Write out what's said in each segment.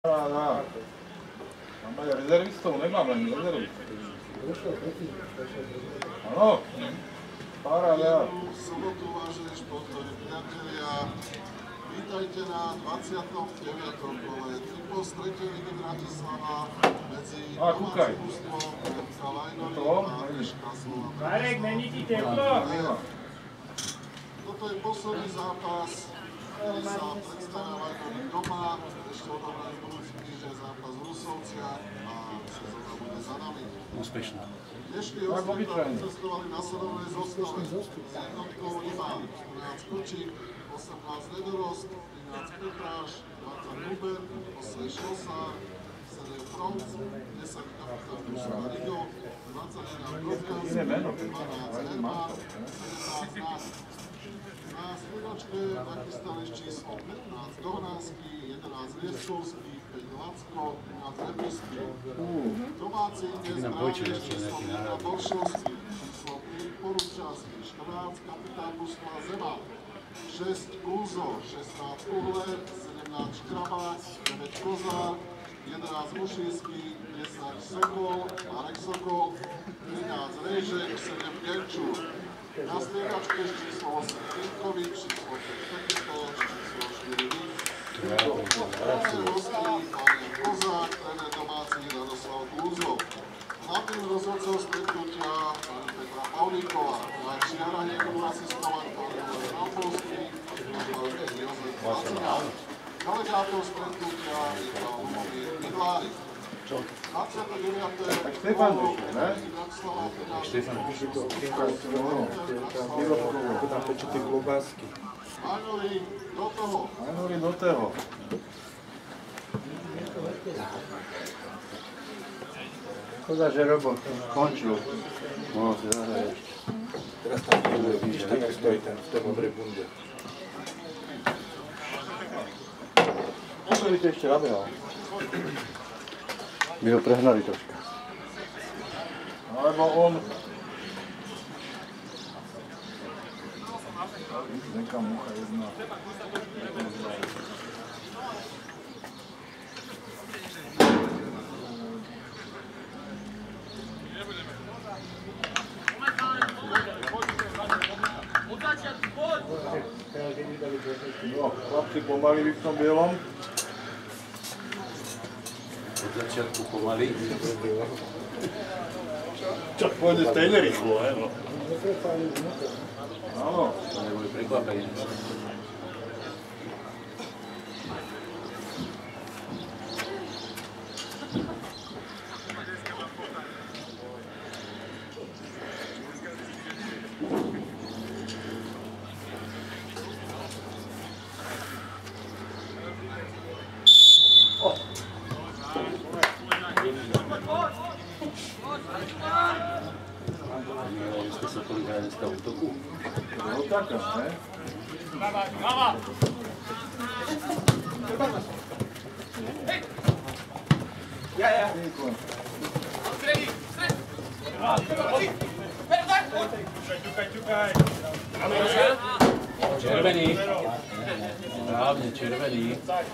Máme aj rezervistov, nemáme ani rezervistov. Áno, paráda. V sobotu, vážení športoví priatelia, vítajte na 29. kole Typos 3. ligy Bratislava medzi domácim ústvom Repka Lajnory a Eška Slovana. Marek, není ti teplo? Toto je posledný zápas, ktorý sa predstavia Lajnory doma. Ešte odohrajú budúci týždeň zápas v Rusovciach a sezóna bude za nami. Úspešná. Dnešní hostia cestovali na sledovnej zostave. S jednotkou iba 13 Kočík, 18 Nedorost, 13 Petráš, 20 Huber, 8 Šosár, 7 Front, 10 kapitán Dušana Rigo, 21 Gofkas, 12 Hermán, 17 Nás. Na striedačke nachystali číslo 15 Dohnánský, 11 Lieskovský, 5 Lacko, 13 Lepisky. Domáci dnes bráni číslo 1 Boršovský, číslo 3 Poručánsky, 14 kapitán Bohuslav Zema, 6 Kúzo, 16 Uhler, 17 Škrabák, 9 Kozár, 11 Mušínsky, 10 Sekol, Marek Sokol, 13 Rejžek, 7 Genčur. Na striedačke číslo 8 Klinkovič, číslo 5 Tekitoš, číslo 4 Vich. Tréner hostí Marian Kozák, tréner domácich Radoslav Kúzo. Hlavným rozhodcom stretnutia pani Petra Pavlíková. Na čiarach je budú asistovať pán Jozef Ralpovský a pán Jozef Vacinál. Delegátor stretnutia je pán Lubomír Mydlárik. 29. Tak Štefan vyšli, ne? Štefan vyšli. Tam pečú tie klobásky. Lajnory do toho. Lajnory do toho. Škoda, že Robo skončil. No, si zahraješ. Teraz tam bude, vidíš, tak stojí ten v tej modrej bunde. Čo by to ešte nabehal? My ho prehnali troška. Alebo on... Nekam mucha jedna. No, chlapci pomaly v tom bielom. Od začiatku pomaly. Čo pôjde stejne rýchlo, no. Áno. To neboli prekvapenie. Vy ste sa polikáli dneska v útoku? No taká, ne? Hlava! Ja. Ťukaj. Červený. Správne, červený.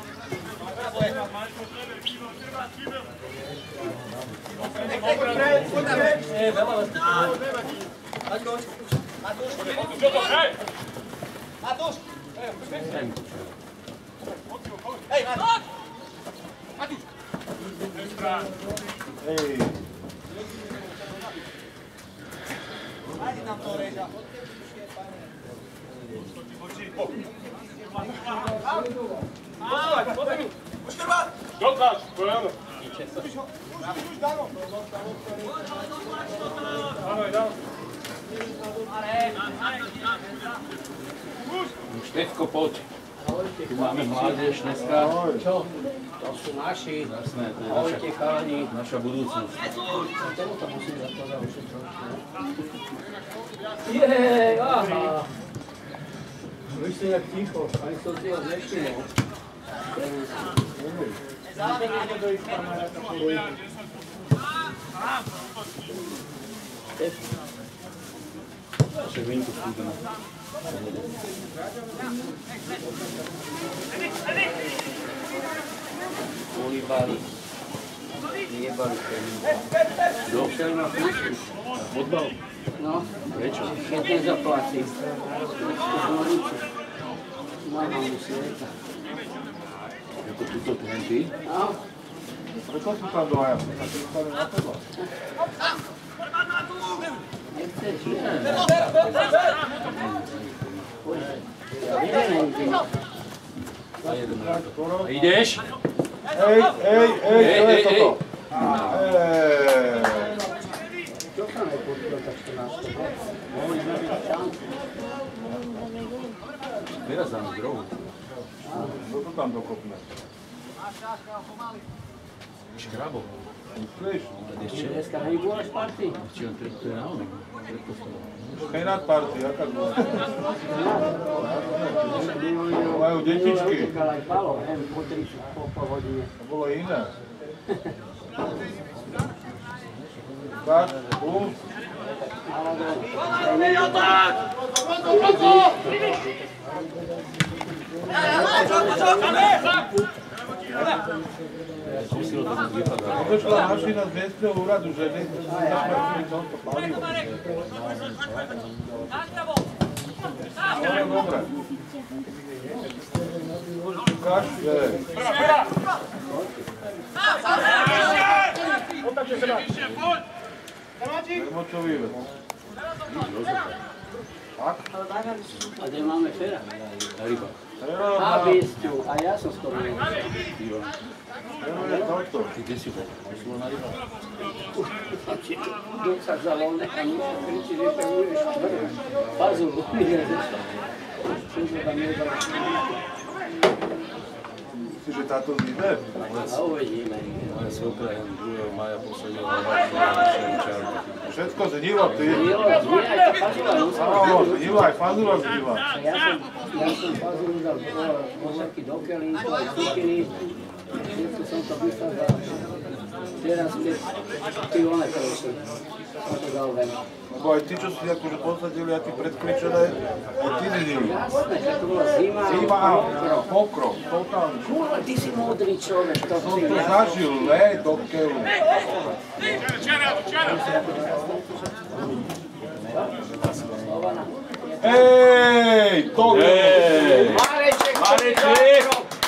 Hej. Dokáž, pojďme. Štefko, poď. Tu máme mládež dneska. Čo? To sú naši. Jasné, to je naša, chalani. naša budúcnosť. Tomuto musím zakladať už trošku. Jej, aha. Vy ste jak ticho, ani som si vás nevšimol. Však vínku skúdeme. Ulíbali. Jebali peníze. Došiel na fúšku. Fotbal. No, Prečo? keď nezaplatí. Mama mu sveta. Ako tuto tenty. No, Prečo si tam dvaja? A ty stali na teba. nechceš, ne? Vymenejte. A ideš? Ej, čo je toto? Čo sa nepodľa tak 14? Mohli sme byť šancu. Teraz dáme drohu. Kto to tam dokopne? Škrabo. Myslíš? Ešte? Dneska nebola Sparty? Či on to je na onom? Penát party, jaká dvoja? Majú detičky. Utekal aj Palo, hen po 30 po hodine. To bolo iné. Tak, bum. Skúsilo to tak vypadá. Odošla mašina z miestneho úradu, že nesmrtný tomto palivo. Dobre. Ukáž, že... Vermočový vec. Tak? A kde máme Fera? Na rybách. A Bisťu, a ja som skoro nevedel. Fero je toto. Ty kde si bol? Si bol na rybách? Keď sa zavolne a niečo kričí, že to budeš čvrť. Pazul, nie zešla. Čo to tam nedal? Myslíš, že táto zíde? A uvidíme. Moja svokra 2. mája posadila na čárku. Všetko zhnilo, ty. Nie, aj tá Pazula musela. Áno, zhnilo, aj fazula zhnila. Ja som Pazulu dal posadky do kelí, aj cukiny. Všetko som to vysadzal. Teraz 5 kilometrov som to dal ven. Lebo aj ty, čo si akože posadili a ty predkričené, aj ty zhnili. Jasné, že to bola zima. Zima a pokrok, totálny. Kurva, ty si múdry človek, to Som si to ja. zažil, do keľu. Slovana. Ej, to je! Mareček! Mareček!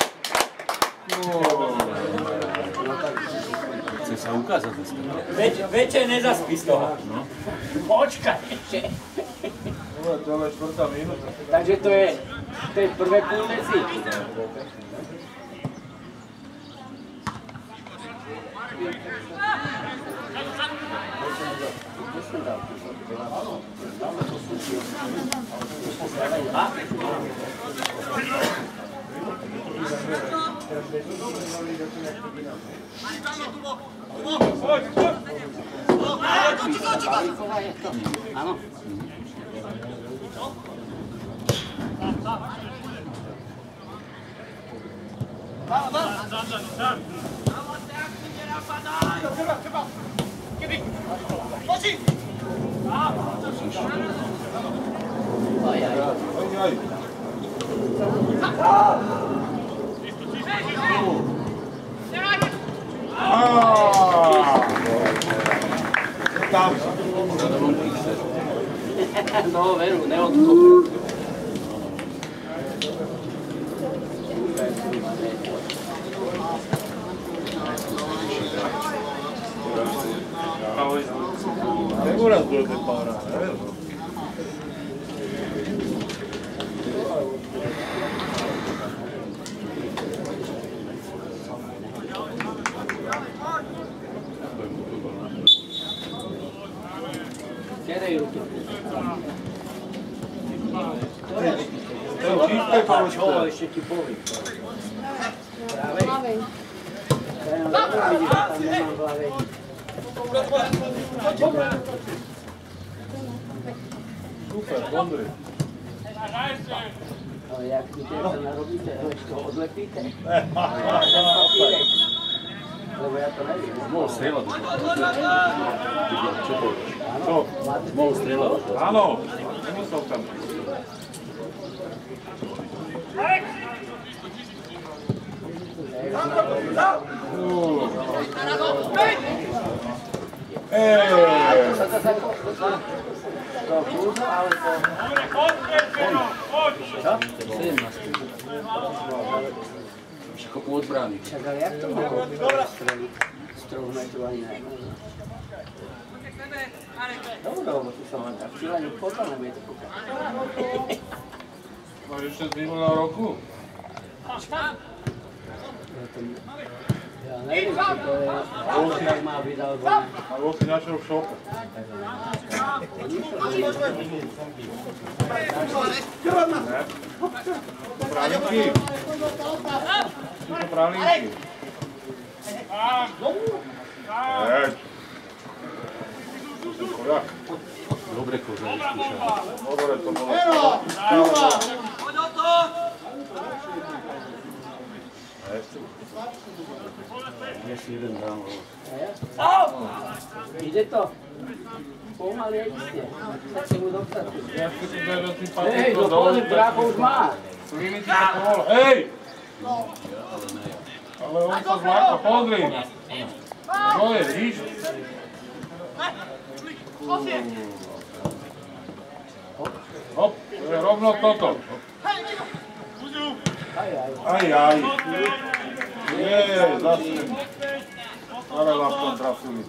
Chce sa ukázať dneska. Večer nezaspí z toho. Počkaj ešte. Dobre, to je 4. minúta. Takže to je prvé púlneci. Áno. Aj. Tam. No, veru, neodkopil. Seguras dor de para, né? Čo ešte ti poviem? Práve. Vidíš, že tam nemám v hlave. Super, dobrý. Ale jak tu sa narobíte, to odlepíte. Lebo ja to neviem. Mohol strieľať. Čo povieš? Čo? Mohol strieľať. Áno, nemusel tam. To kúzo, ale to... Čo? 17. Však ho odbráni. Však ale jak to mohol streliť? Z 3 metrov ani ne. Dobre, lebo tu som len tak chvíľa potom nevie to kúkať. Máš ešte z minulého roku? Ja neviem, či to je... Tak má byť, alebo ne. A bol si načal v šope. Ne? Pralinky. Sú to pralinky. Heď. Kojak. Dobre koza vyskúšal. Dobre to bolo. Nie si jeden dám. Ide to? Pomaly ste. Tak si mu dostať. Ja si tu dajú tým Hej, patrikom dokonec brácho už má. Sliny ti to pomohlo. Hej! Ale on sa zláka, pozri. Čo je, víš? Hop, to je rovno toto. Aj. Jej, zase. Ale vám to trafili.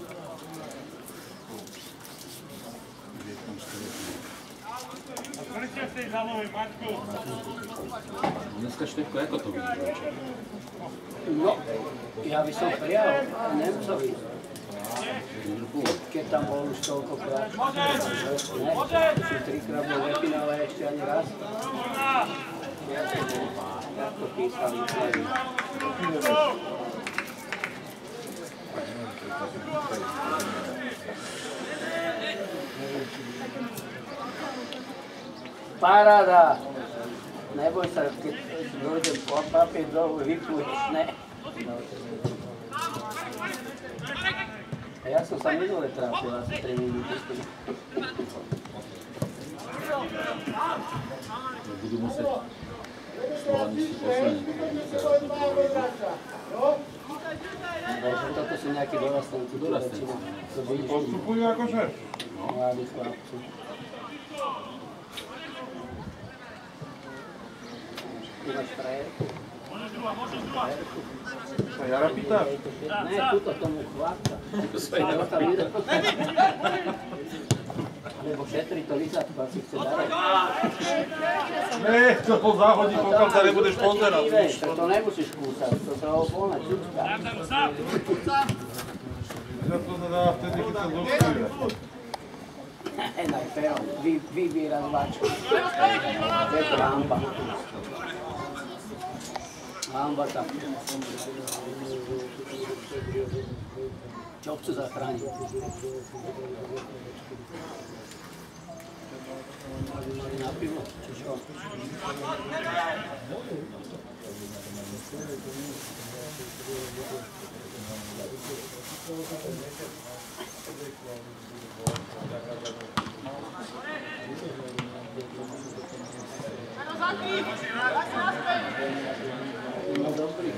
Dneska Štefko, ako to vidíš? No, ja by som prijal Nemcovi. Keď tam bol už toľkokrát. Ne, si 3-krát bol ve finále, ešte ani raz. Jak to písali, neviem. Paráda! Neboj sa, keď dojde papier dolu, vypluješ, ne? A ja som sa minule trápil asi 3 minúty. Budú musieť Slovani si posilniť. Takže toto sú nejakí dorastanci. Postupujú ako šéf. Mladí chlapci. Ty máš frajerku? Sa Jara pýtaš? Ne, túto tomu chlapca. Lebo šetri to Lizatko, ak si chce dať. Ne, to ho zahodí, pokiaľ sa nebudeš pozerať. To nemusíš kúsať, to sa ho voľne čučka. To sa dá vtedy, keď sa zoštýve. Enaj, Fero, vybíra zvačku. Je to hamba. Hamba tam. Čo chcú zachrániť? Na pivo, či čo? No dobrý,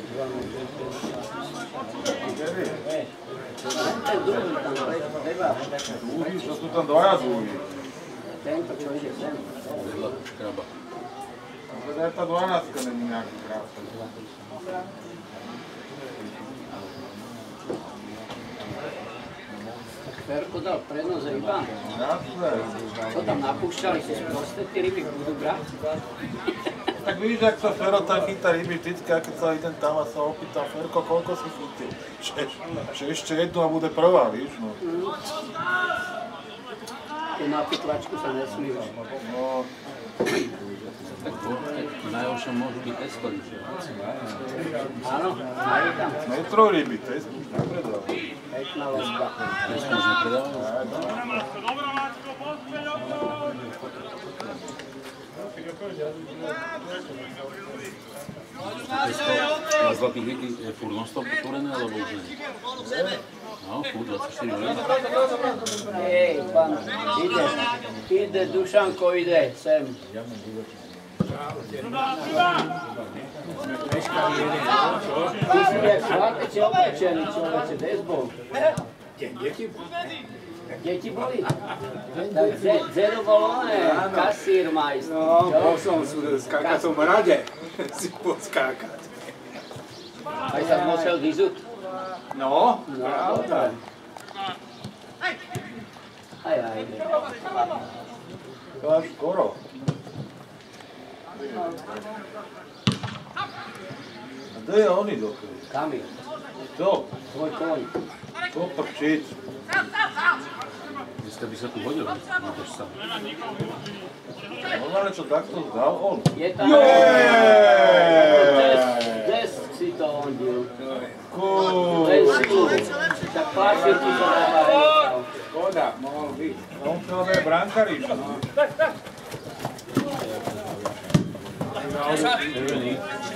ten druhý tam treba. Druhý, čo sú tam dvaja druhý. Tento, čo ide sem. Vedľa Kraba. Teda aj tá 12-ka není nejaký krásny. Tak Ferko dal prednosť rybám. Jasné. Čo tam napúšťali si sprosté, tie ryby budú brať? Tak vidíš, jak sa Fero tam chytá ryby vždycky, a keď sa idem tam a sa opýtam, Ferko, koľko si chytil? Že ešte jednu a bude prvá, víš, no. Tu na pitvačku sa nesmívaš. No, Tak najhoršom môžu byť esklady. Áno, majú tam. metro ryby, to je spíš napredal. Pekná ložka. Esklady už nepredávajú? Na zlatých vieky je furt non-stop otvorené, alebo už nie? No, furt 24 hodín. Hej, pán, ide Dušanko, ide sem. Ty si jak chlapeče oblečený, človeče, bezbol. Deti boli? Tak Zero bol oné, kasír majstr. No, bol som v skákacom rade si podskákať. Aj sa musel vyzúť? No, pravda. Aj. To až skoro. A kde je oni dokedy? Kamil, Čo? tvoj koň. To prčiť. Dneska by sa tu hodil, máš sa. Normálne čo takto zdal on. Je tam... Des si to ondil. Des tu. Tak páčil ti to dáva. Škoda, mohol byť. On chcel aj brankáriš. Červený.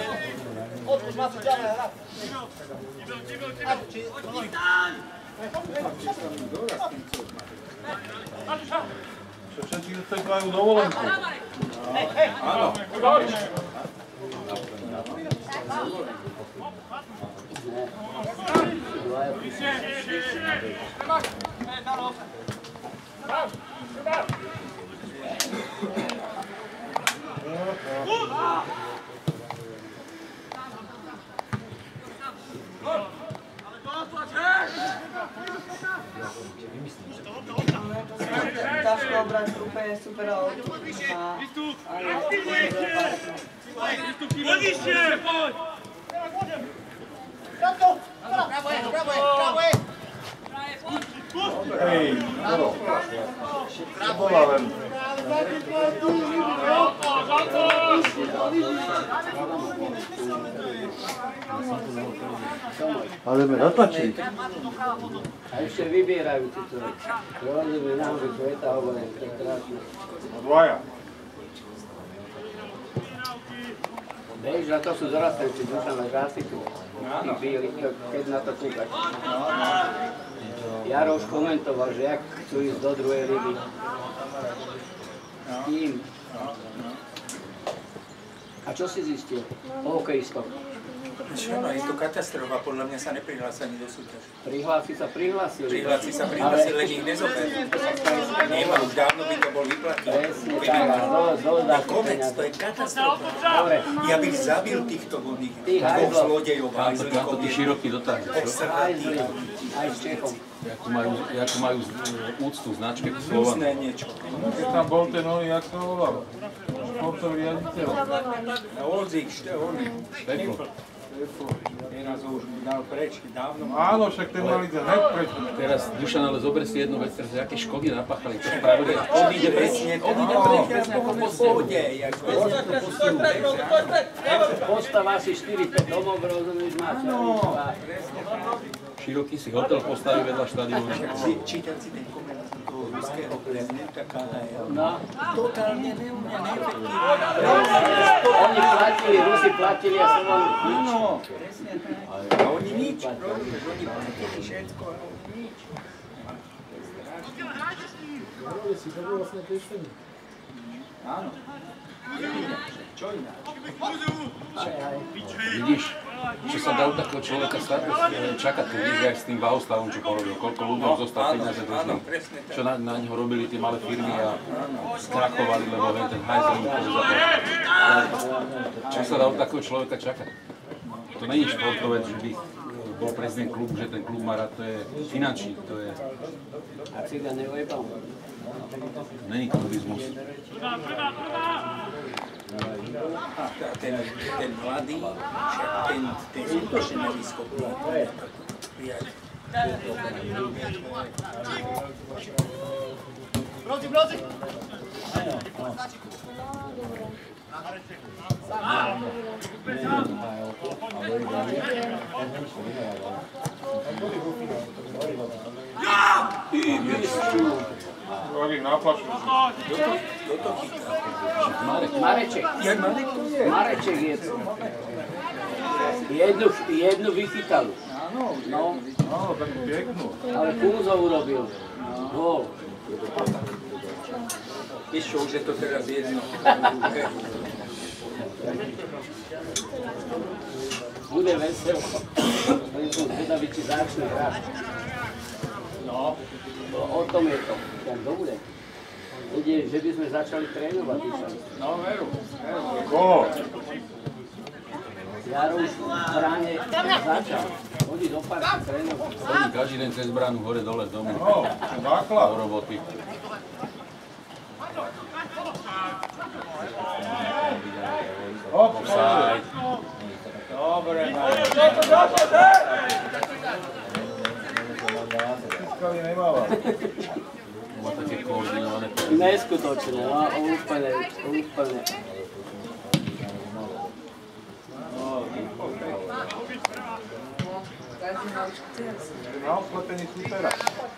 Všetci teď majú dovolenku. Áno. Ťažko obrať úplne super auto. Hej, no. To bola len... Ale sme natlačili. A ešte vybierajú títo. Rozumie náhodou sveta, hovorím, to je krásne. Dvaja. Vieš, na to sú dorastenci, Dušan a Žásiku. Tí bíli, keď na to kúkaš. Jaro už komentoval, že jak chcú ísť do druhej ligy. S tým. A čo si zistil? O hokejistok. Čo no, je to katastrofa, podľa mňa sa neprihlási ani do súťaže. Prihlásili. Prihlási, len ich nezober. Nemá, už dávno by to bol vyplatný. Presne tak, Konec, to je katastrofa. Dobre. Ja bych zabil týchto vodných Tých dvoch hajzlov. zlodejov, Tamto tí širokí dotáhli, čo? Aj zlý, aj s Čechom. Jakú majú úctu značke Slovan. Hnusné niečo. Keď tam bol ten oný, jak sa volal? Športový riaditeľ. Oldzik, Štehorný. Peklo. Teraz ho už dal preč, dávno. Áno, však ten mali ten hneď preč. Teraz, Dušan, ale zober si jednu vec, teraz aké škody napáchali, čo spravili. Odíde preč, Odíde preč, ako po pohode. Postav asi 4-5 domov, rozumieš, máš. Široký si hotel postaví vedľa štadiónu. Čítal si ten koment toho ruského prezidenta Kanaja. No. Totálne neefektívne. Oni platili, Rusi platili a som vám nič. Áno, presne tak. A oni nič, rozumieš, oni platili všetko, a oni nič. Áno. Čo ináč? Vidíš, čo sa dá u takého človeka čakať, keď vidíš aj s tým Vaustavom, čo porobil, koľko ľuďom zostal peniaze dlžný, čo na neho robili tie malé firmy a skrachovali, lebo len ten hajzl im to zaplatil. Čo sa dá u takého človeka čakať? To není športovec, že by bol prezident klubu, že ten klub má rád, to je finančný, to je... A Cigan neujebal. Není klubizmus. Ten mladý, ten skutočne nevyschopný. Brodzi! Rovík na plašu. Mareček. Mareček je to. Jednu vychytal. No, Áno, takú peknú. ale Kunzo urobil. Gól. Vieš čo, už je to teraz jedno. Bude veselo. Oni sú zvedaví, či začne hrať. No, o tom je to. Jak dobre. Ide, že by sme začali trénovať. No, veru. Koho? Jaro už v bráne začal. Chodí do parku trénovať. Chodí každý deň cez bránu hore dole z domu. No, základ. Do roboty. Offside. Dobre, Fiskali nemáva. Má také koordinované. Neskutočné, no, úplne. Na oslepení supera.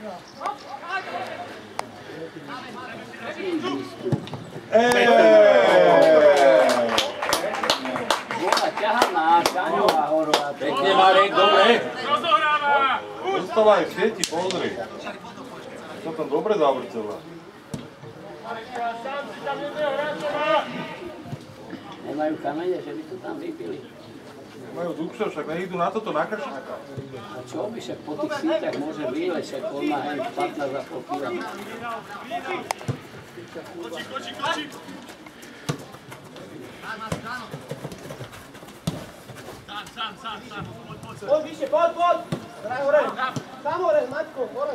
Bola ťahaná, Kaňová horová. Pekne, Marek, dobre. rozohráva! Dostala aj v sieti, pozri. To tam dobre zavrcela. Sám si tam jedného hráča má! Nemajú kamene, že by to tam vypili. Majú dúbša, však nejdú na toto na Kršáka. A čo by však po tých síťach môže vyleť, však on má hej 15,5 kg. Poď vyššie, poď! Hraj hore! Tam hore, Maťko, hore!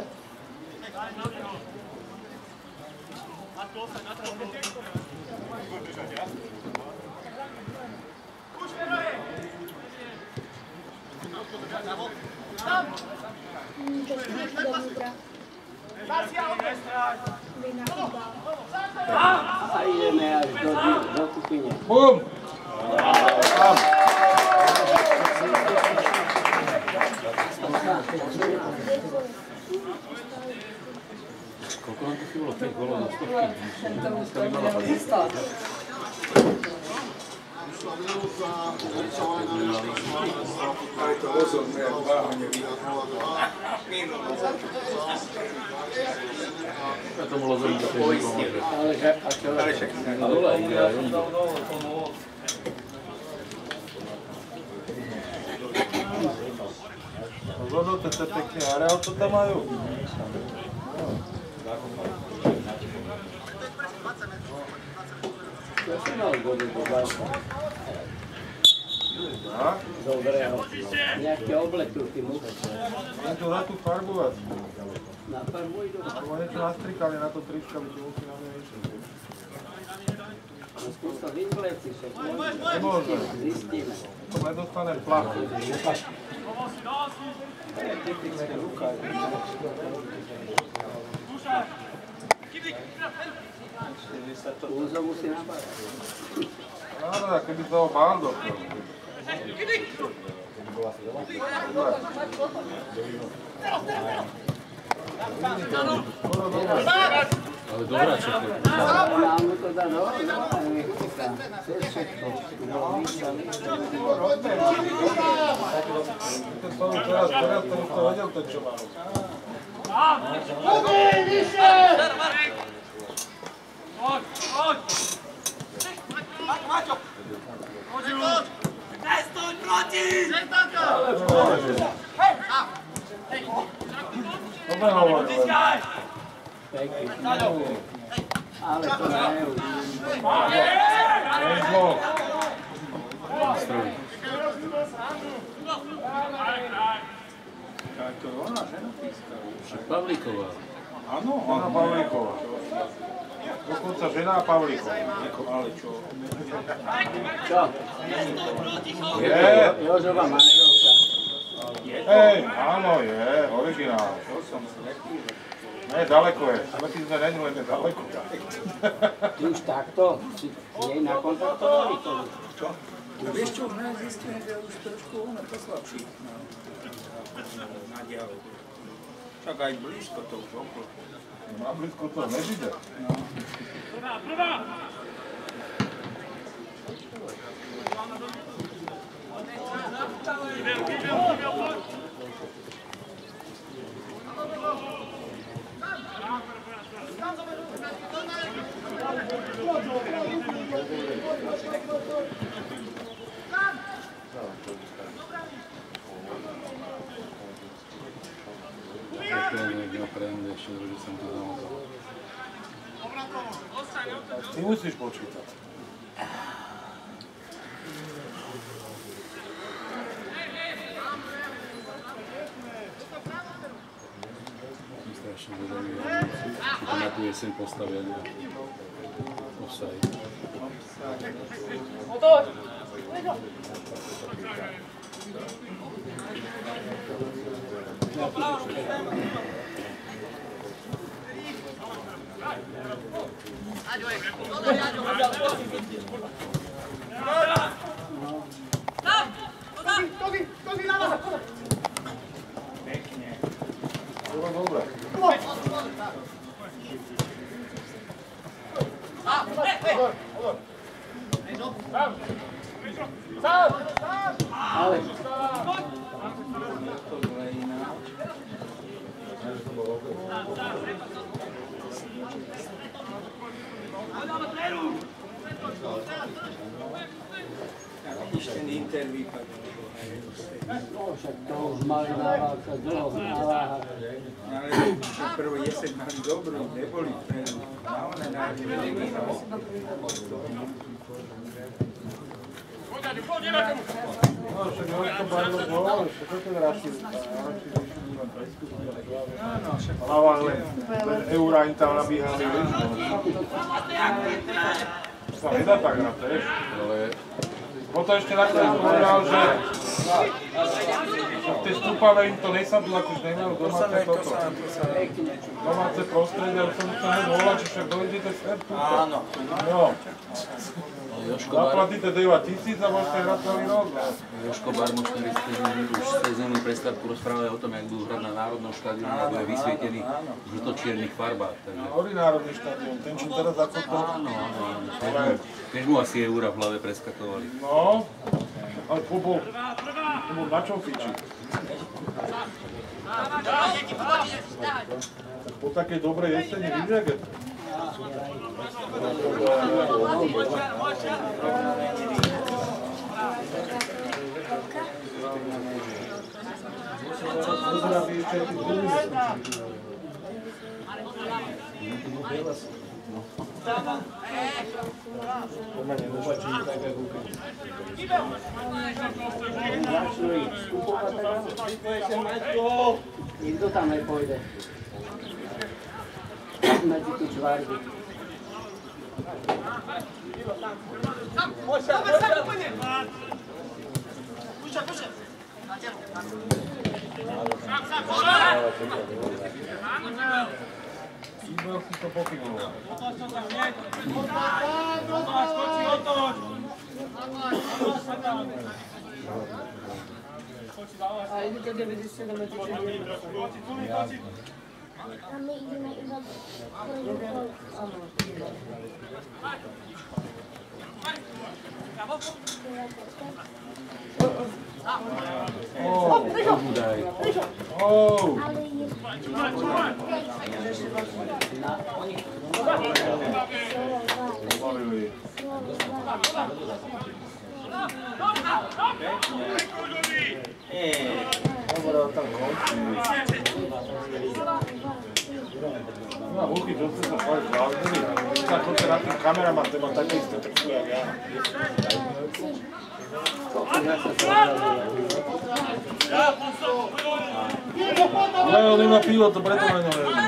A ideme až do kuchyne. Bum! Tam. Koľko nám to chýbalo? 5 gólov na stovky. Dneska by mala padnúť. Ale to rozhodne, jak váhne Ja tomu Lozovi to tiež nepomôže. Ale že, a čo? A dole ide aj oni. Rozhodol to pekne areál, čo tam majú. Čo si mal vody do báša? Tak? Dobrého. Nejaký oblek tu ty mu. Len to na tú farbovať. Na farbu idú. Lebo niečo nastrikali na to trička, by ti musí na mňa niečo. No skús to vyvleci však. Nemôže. Zistíme. To nedostanem plach. Úzo musí nabáť. Áno, keby sa ho bál doktor. Ale dobrá, čo to je. Nám mu to dá no, nech čeká. Cez všetko. Teraz to už to vedel, to čo má. Nestoj proti! Dobre hovoril. Pekný. Ale to nejú. Nezlo. Stroj. To je ona, žena píska. Však Pavlíková. Áno, Žena Pavlíková. Dokonca žena Pavlíková. ale čo? Čo? Je. Jožova manželka. Hej, áno, je. Originál. Ne, daleko je. Svetí sme není, len je daleko. Ty už takto? Si jej nakontaktovali to? Čo? Vieš čo, už nás zistíme, že už trošku ona to slabší. Na diálku. Však aj blízko to už okolo. Na blízko to nežide. Neprejde ešte, že som to zamotal. Ty musíš počítať. Strašne zvedavý, či to na tú jeseň postavia offside. Dobre. Ale Vidíš ten Inter vypadol. však to už mali navádzať dlho naváhať. Ale prvú jeseň mali dobrú, neboli naozaj najlepšie. No, však Jožko Barlo bol, ešte toto je radšej Hlava len Eura im tam nabíhali, vieš, to sa nedá tak hrať, vieš. Potom ešte takto povedal, že tie stúpavé im to nesadú, akož nemajú domáce toto. Domáce prostredie, ale som to nevolal, či však dojdete sem tu. Áno. No. Zaplatíte 9 000 a môžete hrať celý rok. Jožko Barmošner už sezónnu prestávku rozprávali o tom, jak budú hrať na národnom štádiu a bude vysvietený v žlto-čiernych farbách. Ktorý národný štádion? Ten, čím teraz zakopol? Áno. Tiež mu asi Eura v hlave preskakovali. No, ale to bol na čom fiči? Po takej dobrej jeseni, vidíš, jak je to? Pozdraví ešte aj tí druhý neskončí. To ma nedobačí tak, jak ukryť. Začali vstupovať teraz. Nikto tam nepôjde. Medzi tú čvardy. Iba si to pokynulo. A idu do 97 medzi A my ideme iba No, Luky, čo ste sa fakt zláznili? Tak chodte na tým kameraman, ten má také isté trpku, jak ja. Ale on nemá pivo, to preto na ňo nevidí.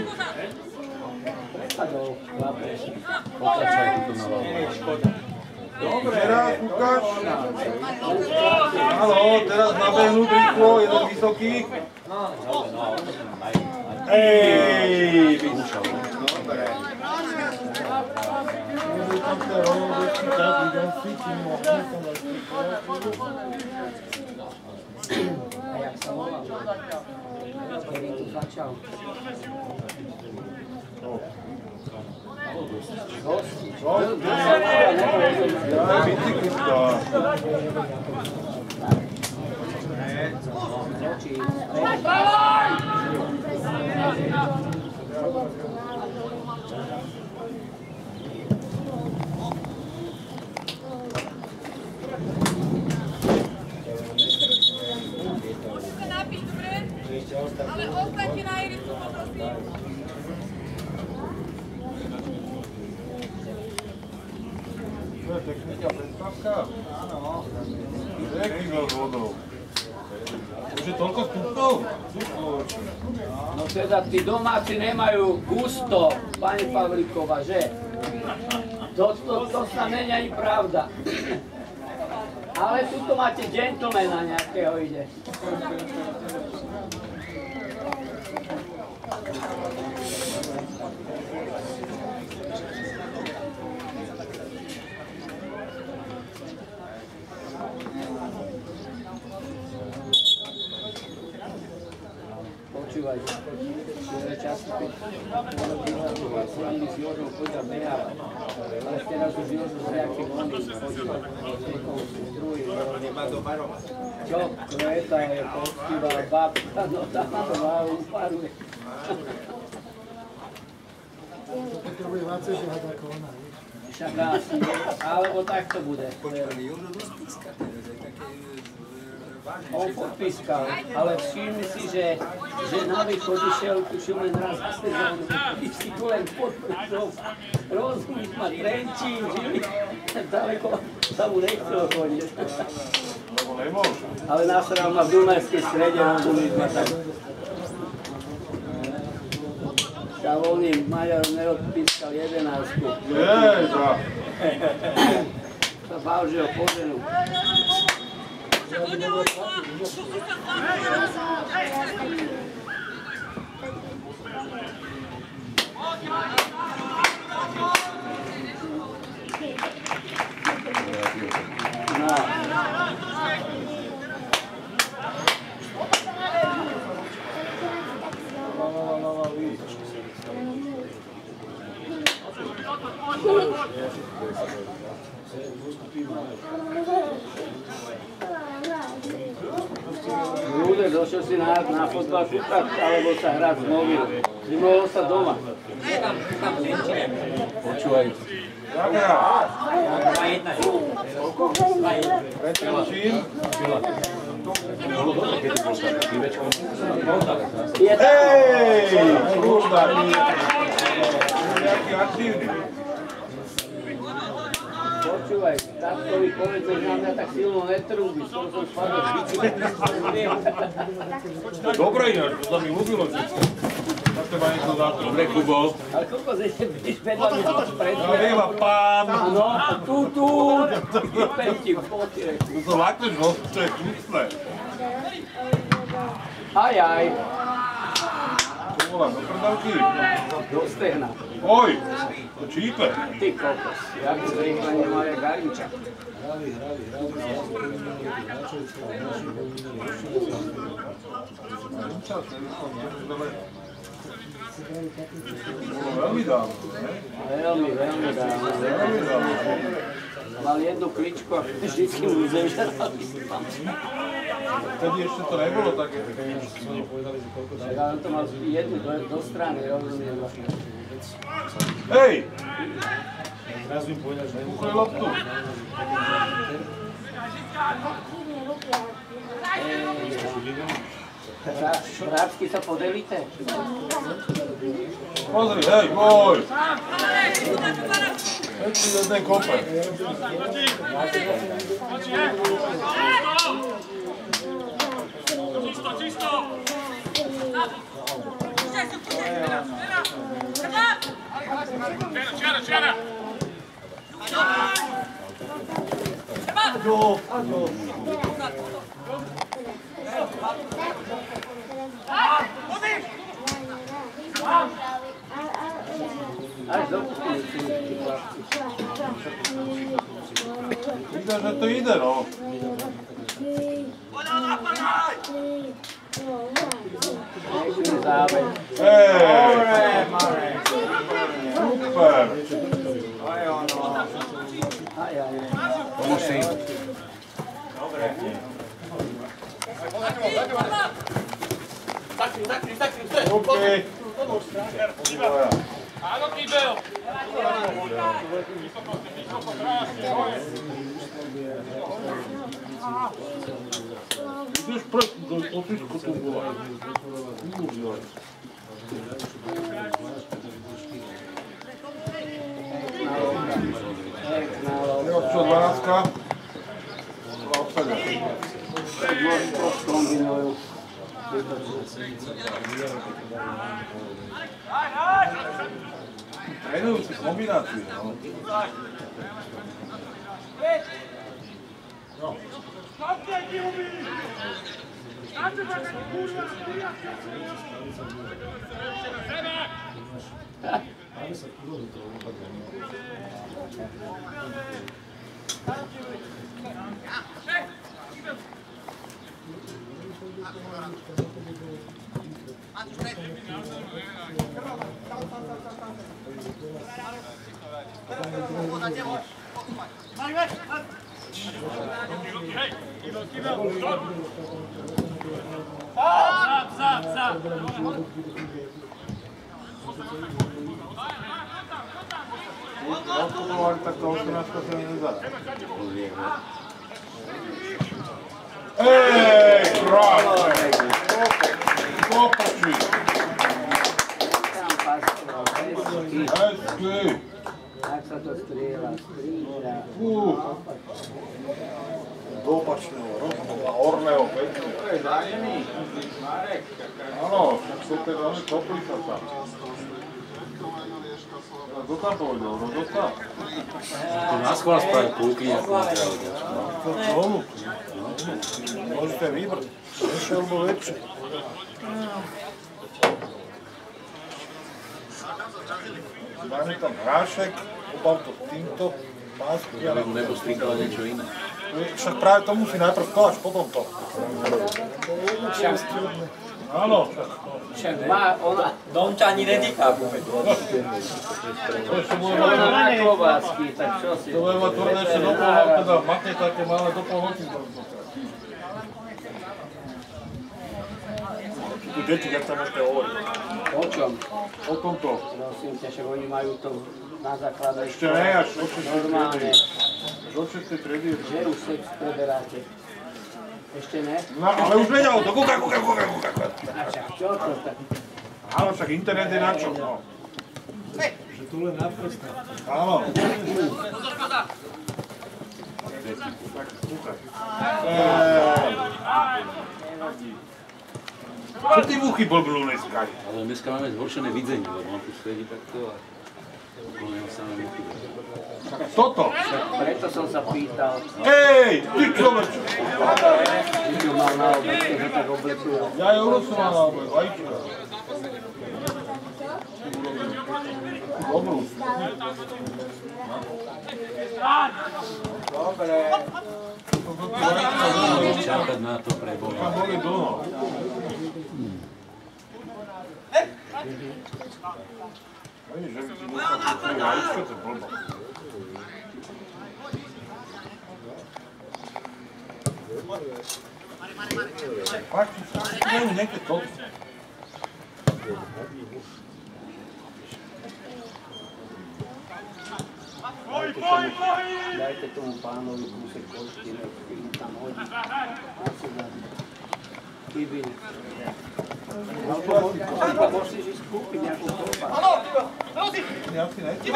Potlačaj túto na hlavu. Teraz, Lukáš. Haló, teraz nabehnúť rýchlo, jeden vysoký. Ej, vyčal. Dobre. Nebudú tam sa rovnovecky tak, idem si, čím mohli som A jak sa volal? Kedy tu začal? Ja, bicyklista. ale Ostaňte na irisu, poprosím. To je technická predstavka? Áno. Pekný veľ vodou. Už je toľko stupňov? No teda tí domáci nemajú gusto, pani Pavlíková, že? To sa není ani pravda. Ale tuto máte gentlemana nejakého ide. Počúvajte, často keď s Jožou chodil behávať, ale teraz už Jožo s nejakým oným chodil, druhý, čo? Kveta je poctivá babka, no tam to má uparuje. To bude Vácej žihať ako ona, Však asi, alebo tak to bude. Jožo dosť píska teraz, je také On podpískal, ale všimni si, že na východ išiel, tuším len raz za sezónu, si tu len podpísal, Rozumíš ma, Trenčín, Žili, daleko sa mu nechcel chodiť. Lebo nemôže. Ale nasral ma v Dunajskej strede, rozumíš ma tak. Šalóny Maďarom neodpískal 11-ku. Jejda. Sa bál, že ho poženú. Ľudia, došiel si na fotbal šutať, alebo sa hrať z mobilu. Si mohol sa doma. Počúvaj. Hej! Kúšta! Nejaký aktívny. Počúvaj, tátovi povedz, že na mňa tak silno netrúbiš, skoro som spadol z bicykli. Dobre ináč, to sa mi ľúbilo vždycky. Na teba niečo dáto. Dobre, Kubo. Ale koľko budeš vedľa mi pred Ja viem, a pán. Áno, tu, vypem ti v poti. To sa lakneš, no, to je čúcne. Aj. To volám, do prdavky. Do stehna. Oj, to čípe. Ty kokos, jak sa rýchlo nemá jak Garinča. Veľmi dávno, ne? Veľmi dávno. Mal jednu kličku a vždycky mu zemžerali. Vtedy ešte to nebolo také. Tak ale to mal jednu do strany, rozumiem. Hej! Kúkaj loptu. Vrácky sa podelíte? Pozri, hej, boj! Hej si jeden kope. Čisto! Čera! Až dopustili si ty chlapci. Vidíš, že to ide, no. Nechli zábej. Hej! Super! Aj. Pomôž si. OK. Áno, Kýbel! Ideš pred, do Fišku tu bola. Čo, 12-ka? Kombinujú. Trénujúci kombinácie, no. Odpudovali takto 18 sa nedá. Krásne! Popočí! Hezky! Tak sa to strieľa. Do opačného rohu a orného pekne. Áno, tak sú teda topli sa tam. Kto tam povedal? Kto tam? To nás chvál spraví púky, ako netreba. To čomu? Môžete vybrať. Ešte alebo väčšie. Dáme tam hrášek, obal to týmto, pásky. Nebo strikala niečo iné. Však práve to musí najprv to, až potom to. Áno. Však má ona... Dom ťa ani netýka. To ešte bude mať na klobásky, tak čo si... To bude mať tvrdé ešte do pol, teda matne také malé do pol hodiny. Tu deti, jak tam môžete hovoriť? O čom? O tomto. Prosím ťa, však oni majú to na základe... Ešte ne, až do 6. Normálne. Do 6. triedy. Že už sex preberáte. Ešte ne? No, ale už vedia o to. Kúka. A však čo to tak? Áno, však internet je na čo, no. Že tu len na prsta. Áno. Tak, kúkaj. Čo ty muchy blblú dneska? Ale dneska máme zhoršené vidzenie, lebo on tu sedí takto a okolo neho samé muchy. Toto? Preto som sa pýtal. Ej, ty človeč! Ty ju mal na obed, keď ho tak oblekujú. Ja ju rozsúvam na obed, vajíčka. Dobrú. Dobre. Čakať na to preboha. Tam boli dlho. Vidíš, že by ti dostal svoje vajíčka, to je blbo. Páči sa, nechce to. Dajte tomu pánovi kúsek košky, nech mu tam hodí. Asi dá. Kybine. Alebo musíš ísť kúpiť nejakú kopa. Ja si nechcem.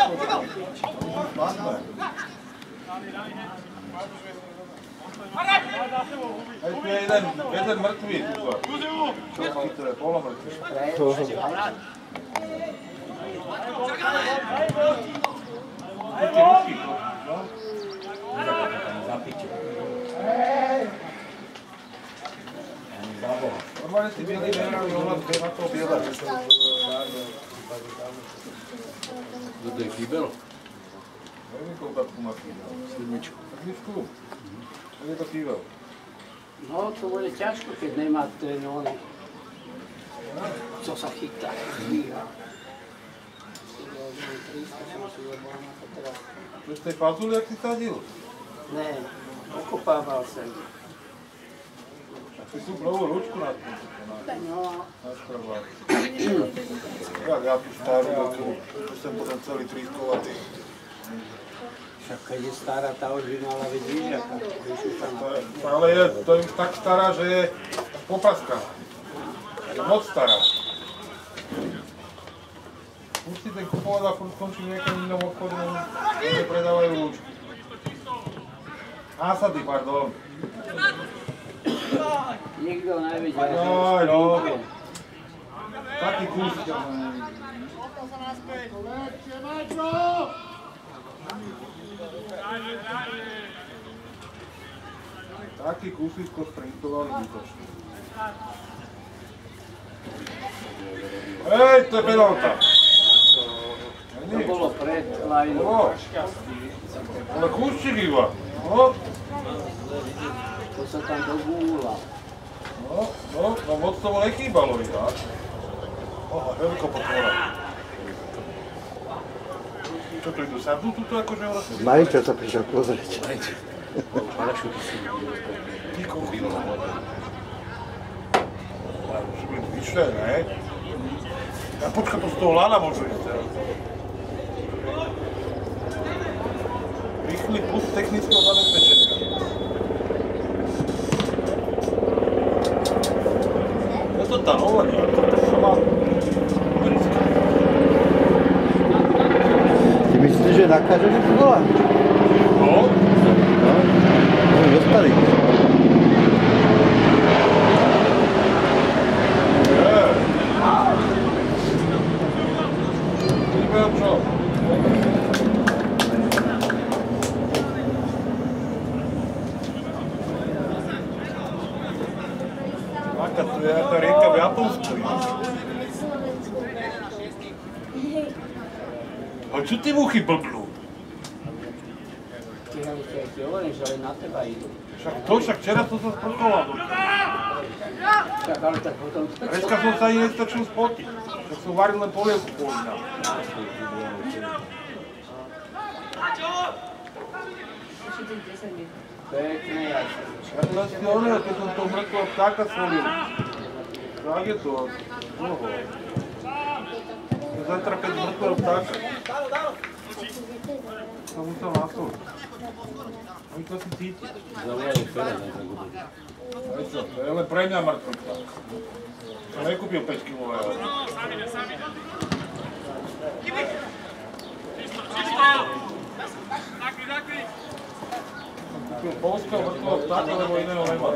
Aj tu je jeden mŕtvý. Čo má ktoré polomrtvý? Ty ruky. Normálne si bielý nehrali ohľad, kde na toho biele. Toto je kýbel? Neviem, koľkátku má kýbel. Sedmičku. Sedmičku? To je to kýbel. No, to bude ťažko, keď nemá ten oný. Co sa chytá, zvíha. To je z tej fazuli, jak si sadil? Ne, okopával sa. Ty sú pravú ručku na tým. No. Na škrabách. Ja tú starú doku, to sem potom celý trískovatý. Však keď je stará, tá už by mala byť výžiaka. Ale je to je tak stará, že je popaska. Je moc stará. Musíte kupovať a furt skončí v nejakom inom obchode, kde predávajú lúčky. Násady, pardon. Nikto nevidel. Aj, no. Taký kus. Taký kusisko sprintovali výtočne. Hej, to je penálta. To bolo pred lajnou. Ale kúščik iba. No. To sa tam dogúla. No moc tomu nechýbalo iba. Oha, veľko potvora. Čo to idú sadnú tuto akože v rozsede? Majiteľ sa prišiel pozrieť. Ty kochýlo. Už bude vyššie, ne? Ja počka, to z toho lana môžu ísť. Rýchly plus technického zabezpečenia. Ja to tá nová, to sa má americká. Ty myslíš, že nakáželi tu volá? No? No, dostali. Aká tu je tá rieka v Japonsku. A čo ty muchy blbnú? Ti hovorím, že len na teba idú. Však včera som sa sprchoval. Však ale tak potom... Dneska som sa ani nestačil spotiť. Tak som varil len polievku polina. Pekne, jasne. Ja to asi oného, keď som toho mŕtvého ptáka solil. Tak je to. Dlho. Zajtra keď mŕtvého ptáka. Som musel nasoliť. Oni to si cíti. Zavolajú včera, ne, tak budú. To je len pre mňa mŕtvý pták. Som nekúpil 5 kilového. Som kúpil polského mŕtvého ptáka, lebo iného nemá.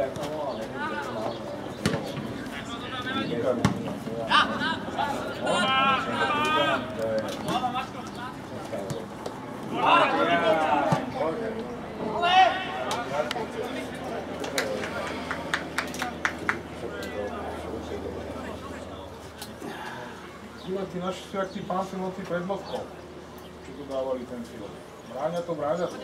Tí naši sú jak tí pánci noci pred Moskvou, čo tu dávali ten film. Bráňa to.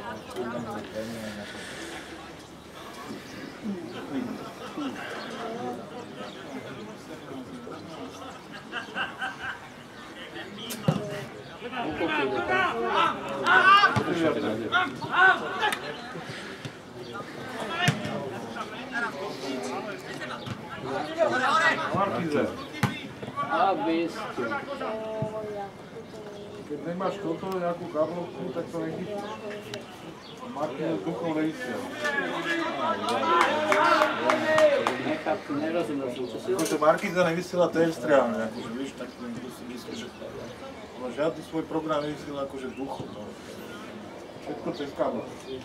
Markize. Keď nemáš toto, nejakú kablovku, tak to nechytíš. Markize s duchom nevysiel. Nechápku, nerozumel som, čo si... Akože Markiza nevysiela terstriálne, akože víš, tak niekto si myslí, že... Ale žiadny svoj program nevysiela akože duchom. Všetko cez kabel.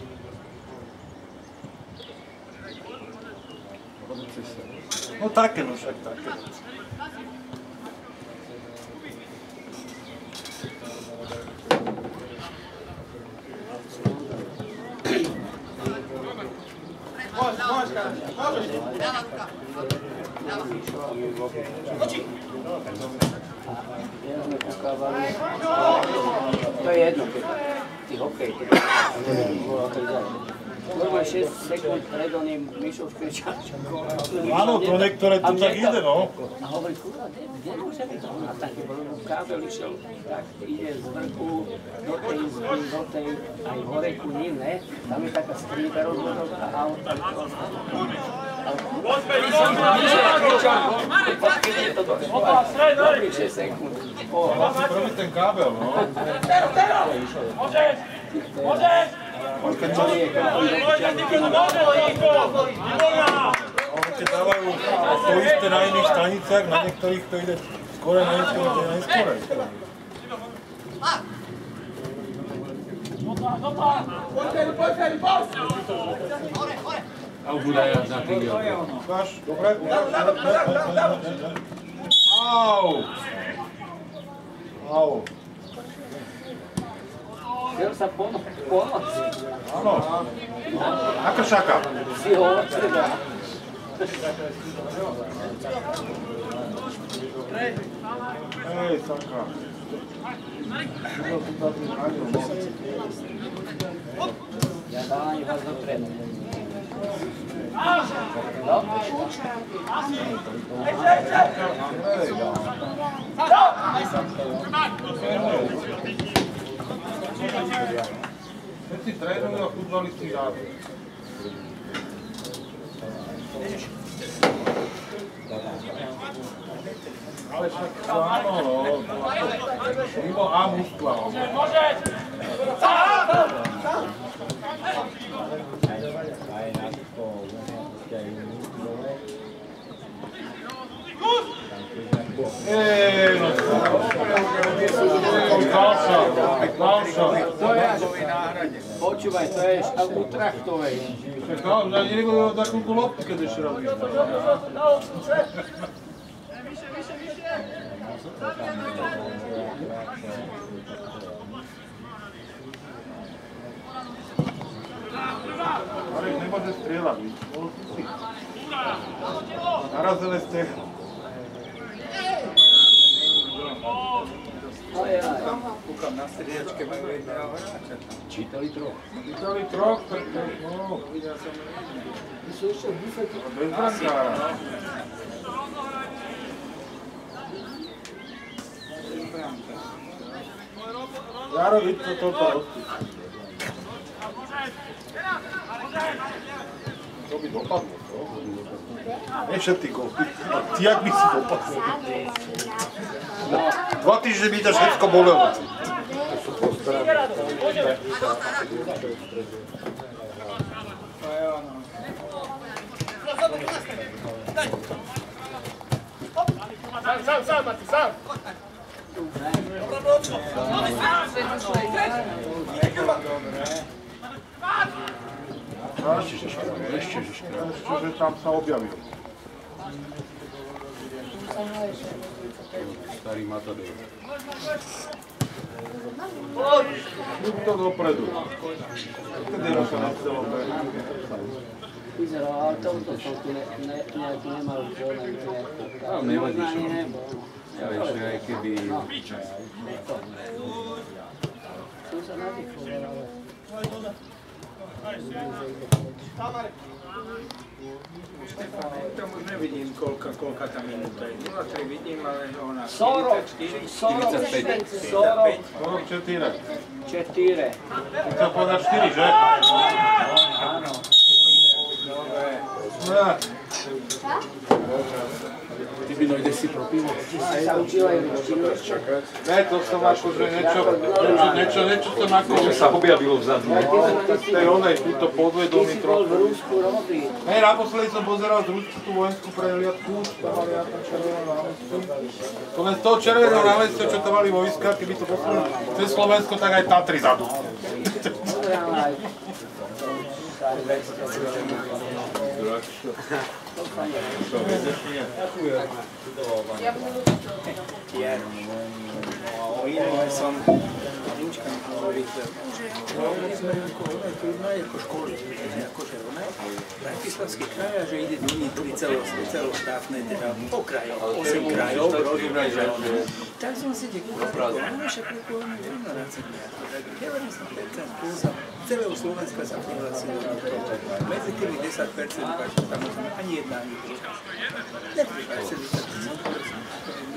No také, no však také. To je jedno, ty hokej, Normálne 6 sekúnd pred oným Mišou Škričáčom. Áno, to niektoré tu tak ide, no. A hovorí, kurva, kde môže byť? A taký kábel išiel, tak ide z vrchu do tej izby, do tej aj hore ku ním, ne? Tam je taká skrinka rozvodová a auto. Dobrý 6 sekúnd. Prvý ten kábel, no. Môžeš! Môžeš! Keď dávajú to isté na iných staniciach, na niektorých to ide skore, na niektorých to ide najskore. A už udajú na tým. Ukáž, dobre, ukáž. Au! Au. Chcel sa pomôcť. Áno. Ako šaka? Si ho odstredal. Hej, Saka. Ja dávam vás dopredu. Všetci trénujú a futbalisti hrávajú. Ale však to áno, mimo A muskla. Môžeš! No ďalšia. Počúvaj, to je u Trachtovej. Ja nebudem takú loptu, keď ešte robím. Marek nemôže strieľať, víš? Narazené stehno. Kúkam na striedačke, majú jedného hráča. Čítali troch. Čítali troch, tak no. Bez brankára. Jaro, vidť to toto rozpíš. To by dopadlo, to? Nie všetky golfy. A ty, jak by si dopadlo? 2 týždne by ťa všetko bolelo. Sám, Martin, sám! Ešte, že tam sa objavil. Starý matador. Buď to dopredu. Vtedy sa nechcelo behať. Vyzeral, ale tomto som tu nejaký nemal zóne, Ale nevadí, čo? Ja vieš, že aj keby... Som sa nadýchoval, ale... Štefane, tam už nevidím, koľka tá minúta je. 0,3 vidím, ale ona 44, 45. 44. 4. Chcel povedať 4, že? Áno. No. Ty by dojde si pro pivo. Sa učila aj ruštinu. Ne, to som akože niečo som ako... Že sa objavilo vzadu. Tej onej, túto podvedomí Ty si bol v trochu. Rusku, Robi. Hej, naposledy som pozeral z Rusku tú vojenskú prehliadku, tam mali ja tam červeného námestku. To len z toho červeného námestku, čo tam mali vojska, keby to poslali cez Slovensko, tak aj Tatry zadu. Dobre, ale aj... O inom som... Nička mi hovorí, že hovorili sme ako školy, akože ona, Bratislavský kraj a že ide do Nitry celoštátne, teda po krajoch, 8 krajov, rozumie, že ona. Tak som si dekúval, ona však prekoľa ignorácia. 90% plus a celého Slovenska sa prihlasilo do toho. Medzi tými 10% samozrejme ani jedna, ani druhá. Nepripadá sa 10%.